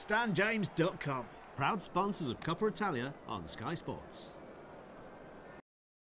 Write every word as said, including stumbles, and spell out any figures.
stan james dot com. Proud sponsors of Coppa Italia on Sky Sports.